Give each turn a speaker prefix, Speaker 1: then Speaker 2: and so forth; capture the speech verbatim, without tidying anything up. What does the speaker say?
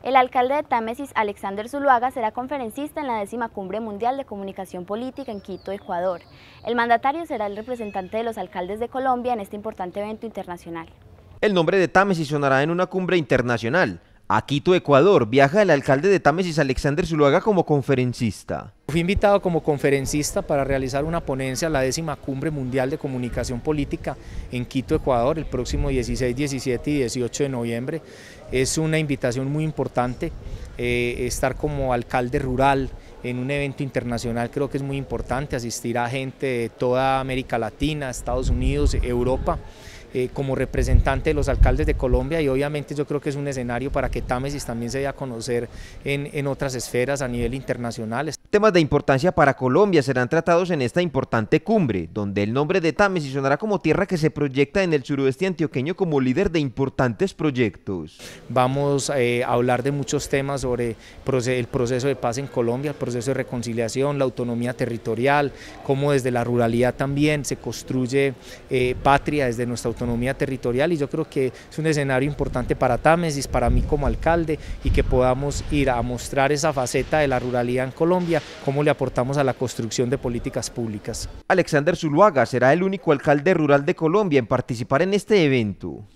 Speaker 1: El alcalde de Támesis, Alexander Zuluaga, será conferencista en la décima Cumbre Mundial de Comunicación Política en Quito, Ecuador. El mandatario será el representante de los alcaldes de Colombia en este importante evento internacional.
Speaker 2: El nombre de Támesis sonará en una cumbre internacional. A Quito, Ecuador, viaja el alcalde de Támesis, Alexander Zuluaga, como conferencista.
Speaker 3: Fui invitado como conferencista para realizar una ponencia a la décima Cumbre Mundial de Comunicación Política en Quito, Ecuador, el próximo dieciséis, diecisiete y dieciocho de noviembre. Es una invitación muy importante, eh, estar como alcalde rural en un evento internacional creo que es muy importante, asistir a gente de toda América Latina, Estados Unidos, Europa, eh, como representante de los alcaldes de Colombia, y obviamente yo creo que es un escenario para que Támesis también se dé a conocer en, en otras esferas a nivel internacional.
Speaker 2: Temas de importancia para Colombia serán tratados en esta importante cumbre, donde el nombre de Támesis sonará como tierra que se proyecta en el suroeste antioqueño como líder de importantes proyectos.
Speaker 3: Vamos eh, a hablar de muchos temas sobre el proceso de paz en Colombia, el proceso de reconciliación, la autonomía territorial, cómo desde la ruralidad también se construye eh, patria desde nuestra autonomía territorial, y yo creo que es un escenario importante para Támesis, para mí como alcalde, y que podamos ir a mostrar esa faceta de la ruralidad en Colombia, cómo le aportamos a la construcción de políticas públicas.
Speaker 2: Alexander Zuluaga será el único alcalde rural de Colombia en participar en este evento.